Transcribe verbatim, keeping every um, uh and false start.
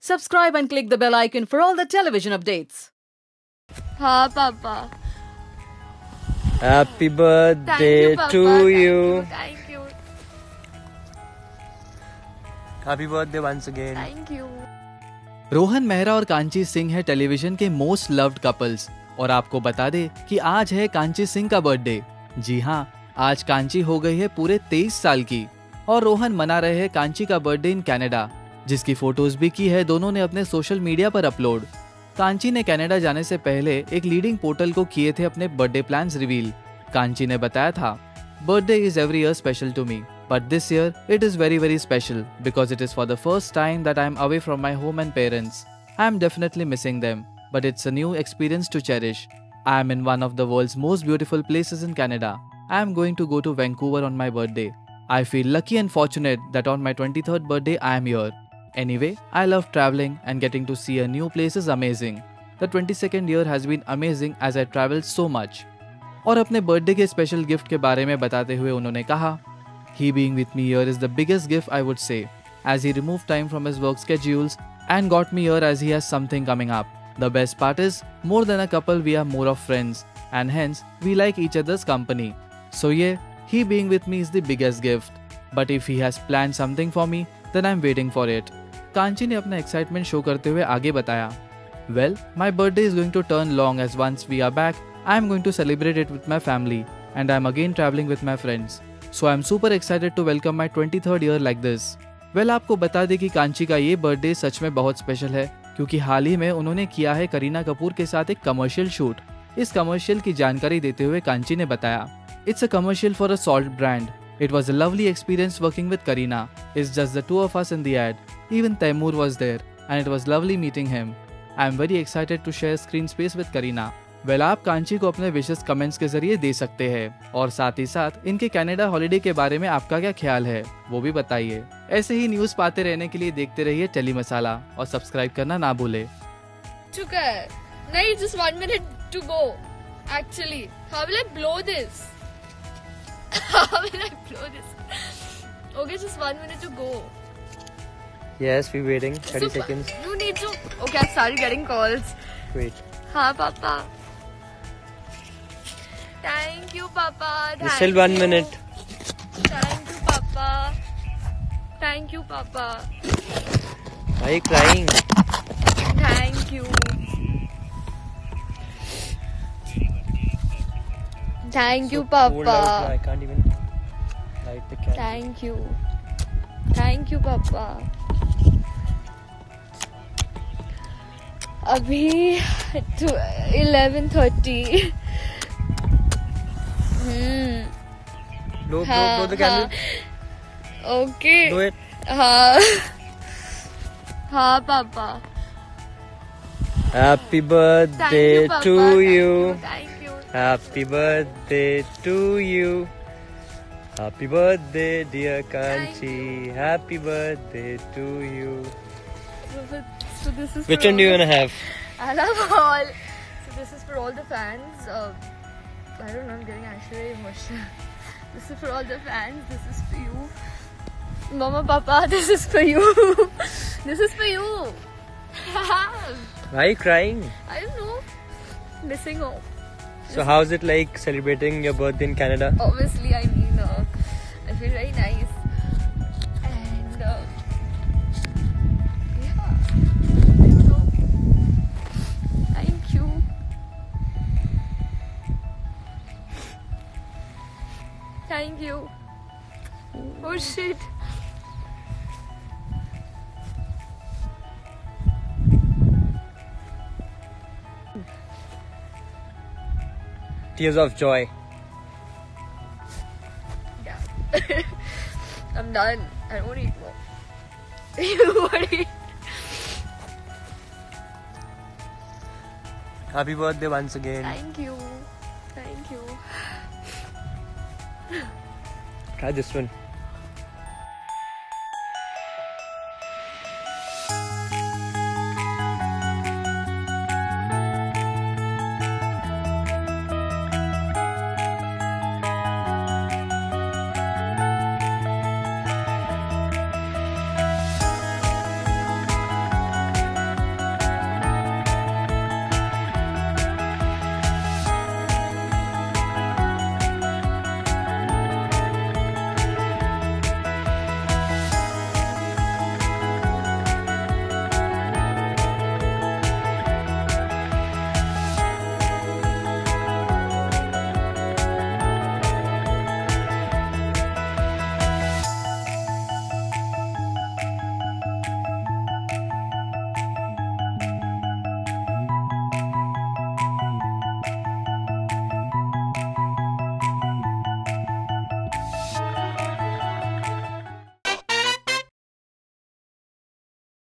Subscribe and click the bell icon for all the television updates. हाँ पापा. Happy birthday Thank you, to Papa. you. Thank you. Happy birthday once again. Thank you. Rohan Mehra और कांची सिंह है television के most loved couples और आपको बता दे कि आज है कांची सिंह का बर्थडे। जी हाँ, आज कांची हो गई है पूरे तेईस साल की और रोहन मना रहे हैं कांची का बर्थडे इन कनाडा, जिसकी फोटोज भी की है दोनों ने अपने सोशल मीडिया पर अपलोड। कांची ने कनाडा जाने से पहले एक लीडिंग पोर्टल को किए थे अपने बर्थडे प्लान्स रिवील। कांची ने बताया था, birthday is every year special to me, but this year it is very very special because it is for the first time that I am away from my home and parents. I am definitely missing them, but it's a new experience to cherish. I am in one of the world's most beautiful places in Canada. I am going to go to Vancouver on my birthday. I feel lucky and fortunate that on my twenty-third birthday I am here. Anyway, I love traveling and getting to see a new place is amazing. The twenty-second year has been amazing as I traveled so much. और अपने birthday के special gift के बारे में बताते हुए उन्होंने कहा, He being with me here is the biggest gift I would say, as he removed time from his work schedules and got me here as he has something coming up. The best part is, more than a couple we are more of friends and hence we like each other's company. So yeah, he being with me is the biggest gift. But if he has planned something for me, then I'm waiting for it. Kanchi ने अपना excitement show करते हुए आगे बताया, Well, my birthday is going to turn long as once we are back, I am going to celebrate it with my family and I am again traveling with my friends. So I am super excited to welcome my twenty-third year like this. Well, आपको बता दें कि कांची का ये birthday सच में बहुत special है क्योंकि हाल ही में उन्होंने किया है करीना कपूर के साथ एक कमर्शियल शूट। इस कमर्शियल की जानकारी देते हुए कांची ने बताया, It's a commercial for a salt brand. It was a lovely experience working with Kareena. It's just the two of us in the ad. Even Taimur was there and it was lovely meeting him. I am very excited to share screen space with Kareena. Well well, आप कांची को अपने विशेष comments के जरिए दे सकते हैं और साथ ही साथ इनके कनाडा हॉलिडे के बारे में आपका क्या ख्याल है वो भी बताइए। ऐसे ही न्यूज पाते रहने के लिए देखते रहिए टेली मसाला और सब्सक्राइब करना ना भूले। चुका है नहीं, just one minute to go. Actually, how will I blow this? How will I blow this? Okay, just one minute to go. Yes, we're waiting. thirty So, seconds. You need to. Okay, I started getting calls. Wait. हाँ पापा. Thank you, Papa. Thank Still one you. minute. Thank you, Papa. Thank you, Papa. Why are you crying? Thank you. Thank you, So cold out now, I Papa. can't even light the candle. Thank you. Thank you, Papa. अभी eleven thirty. Hmm. Blow, blow, हाँ, blow the candle. हाँ. Okay. Do it. हाँ. हाँ पापा. Happy Thank birthday you, Papa. to Thank you. Thank you. Happy birthday to you. Happy birthday, dear Kanchi. Happy birthday to you. So, so this is Which for one do you all wanna have? the- I love all. So this is for all the fans. Uh, I don't know. I'm getting actually very emotional. This is for all the fans. This is for you, Mama, Papa. This is for you. This is for you. Why are you crying? I don't know. Missing home. So how's it like celebrating your birthday in Canada? Obviously, I mean, uh, I feel very nice. And uh, yeah, I don't know. Thank you. Thank you. Oh shit. Tears of joy. Yeah. I'm done. I don't eat more. You want to eat? Happy birthday once again. Thank you. Thank you. Try this one.